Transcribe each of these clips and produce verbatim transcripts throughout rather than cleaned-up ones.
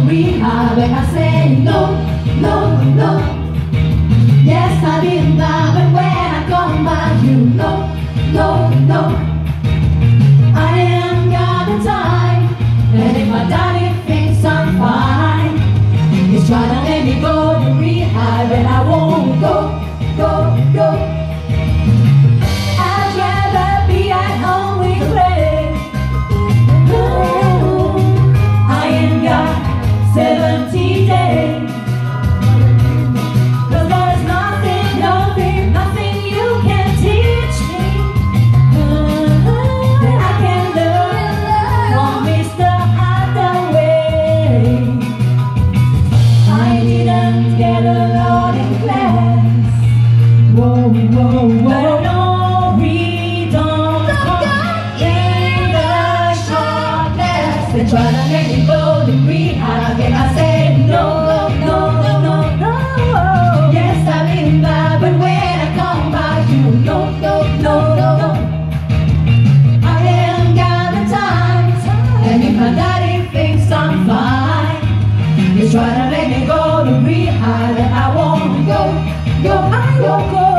rehab, and I say no, no, no. Yes, I did that, but when I come back, you know, no, no. I ain't got the time, and if my daddy thinks I'm fine, he's trying to let me go to rehab, and I won't go, go, go. I'd rather be at home with Ray. Ooh, I ain't got seventy days. Whoa, whoa, whoa. No, we don't come in the sharpness. They try to make me go to rehab, and I say no, no, no, no, no. Yes, I've been bad, but when I come back, you know, no, no, no, no. I ain't got the time, and if my daddy thinks I'm fine, he's trying to make me go to rehab, and I won't go, go, I won't go.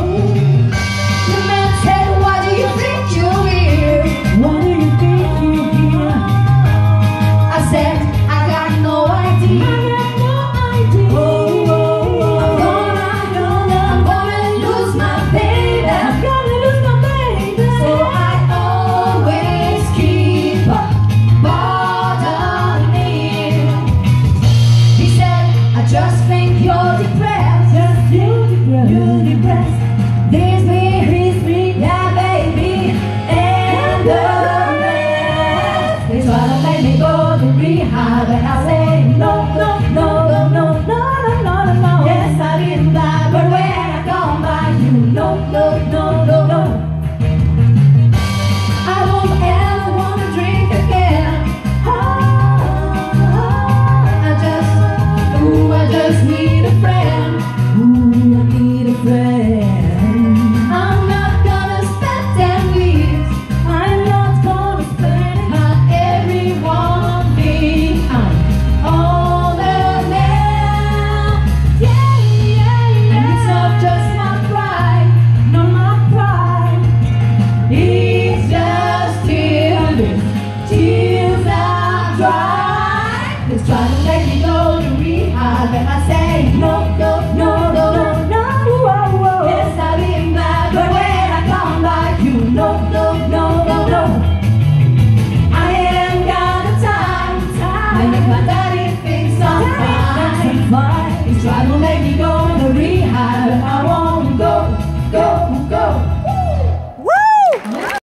Just think you're depressed, just you're depressed, you're depressed. This me, this me, yeah baby, and the rest. They try to make me go to rehab, and I say no, no, no, no, no, no, no, no, no, no. Yes, I did that, but when I come back, you know, no, no, no, no. I don't ever want to drink again. Ooh, I just need a friend. Ooh, I need a friend. I'm not gonna spend ten weeks. I'm not gonna spend it on everyone me. I'm older now. Yeah, yeah, yeah. And it's not just my pride, not my pride. It's just tears, tears are dry. It's trying to make me go to rehab, and I say no, no, no, no, no, no. Whoa, whoa. Yes, I've been bad, but when I come back, you know, no, no, no, no. I ain't got the time, time. And if my daddy thinks I'm fine,